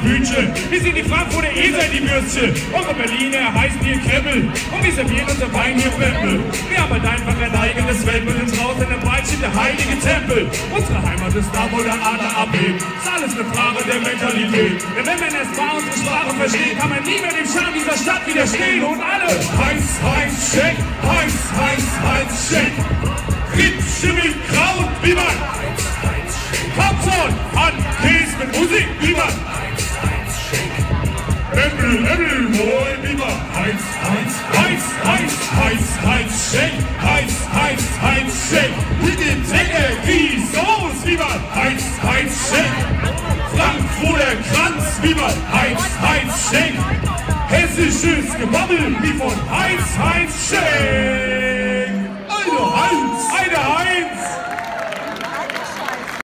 Hühnchen. Wir sind die Frankfurter, ihr seid die Würstchen. Eure Berliner heißen hier Krempel. Und wir servieren unser Wein hier Pempel. Wir haben halt einfach ein eigenes Weltbild. Uns raus in der Wald steht der heilige Tempel. Unsere Heimat ist da, wo der Adler abhebt. Ist alles eine Frage der Mentalität. Denn wenn man erst mal unsere Sprache versteht, kann man nie mehr dem Charme dieser Stadt widerstehen. Und alle heiß, heiß, Scheck, heiß, heiß, heiß, Scheck. Rippchen mit Kraut, wie man Hauptsohn an Käse mit Musik, wie man Äppel, Äppel, moin, wie man heiß, heiß, heiß, heiß, heiß, heiß, Scheck, heiß, heiß, heiß, Scheck. Mit dem Deckel, die Soße, wie man heiß, heiß, Scheck. Frankfurter Kranz, wie man heiß, heiß, Scheck. Hessisches Gebabbel, wie von heiß, heiß, Scheck.